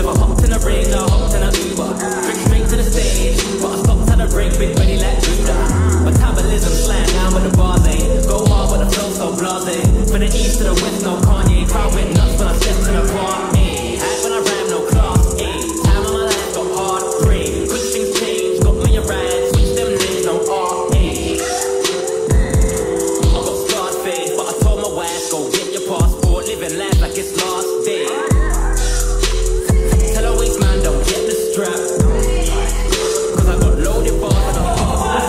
I hopped in a ring, I hopped in a Uber. Drink straight to the stage, but I stopped at a break, big ready like Judah. Metabolism slang down with the bars, eh? Go hard with the flow so blasé. From the east to the west, no Kanye. Crowd went nuts when I stepped in the park, eh? Act when I ram, no class, eh? Time of my life got hard, pray. Quick things change, got me a ride. Switch them lanes, no art, eh? I got scarred face, but I told my wife, go get your passport. Living life like it's last day. Tell her waste man, don't get the strap. Cause I got loaded bars and I'm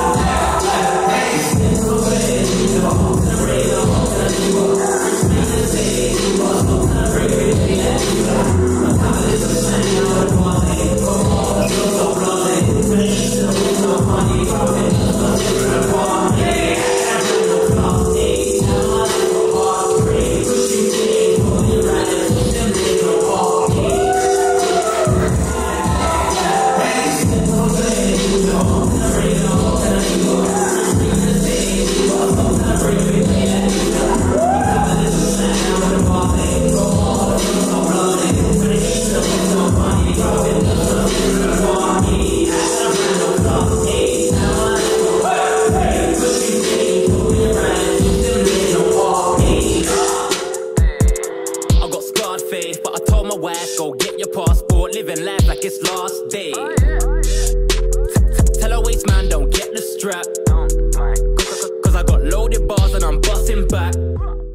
go get your passport, living life like it's last day. Tell a waste man, don't get the strap. Cause I got loaded bars and I'm busting back.